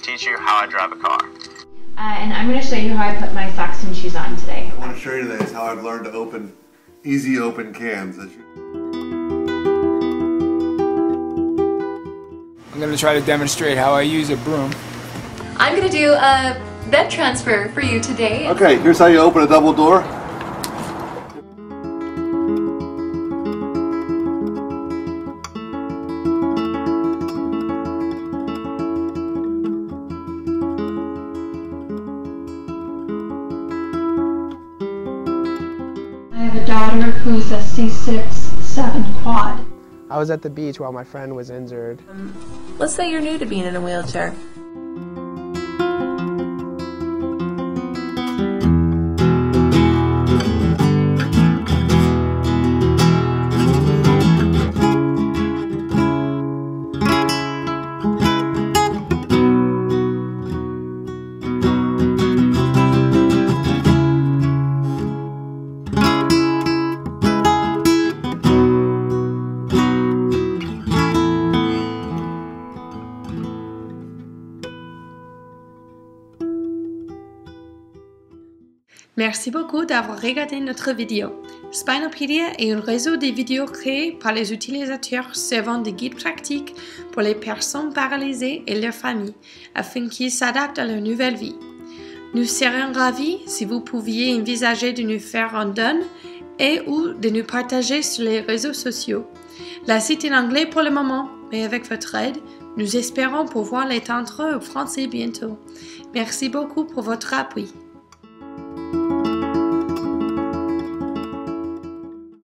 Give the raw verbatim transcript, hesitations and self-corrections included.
teach you how I drive a car. Uh, and I'm going to show you how I put my socks and shoes on today. I want to show you today is how I've learned to open easy open cans. I'm going to try to demonstrate how I use a broom. I'm going to do a bed transfer for you today. Okay, here's how you open a double door. I have a daughter who's a C six seven quad. I was at the beach while my friend was injured. Um, let's say you're new to being in a wheelchair. Merci beaucoup d'avoir regardé notre vidéo. SPINALpedia est un réseau de vidéos créées par les utilisateurs servant de guide pratique pour les personnes paralysées et leurs familles, afin qu'ils s'adaptent à leur nouvelle vie. Nous serions ravis si vous pouviez envisager de nous faire un don et ou de nous partager sur les réseaux sociaux. La site est en anglais pour le moment, mais avec votre aide, nous espérons pouvoir l'étendre au français bientôt. Merci beaucoup pour votre appui.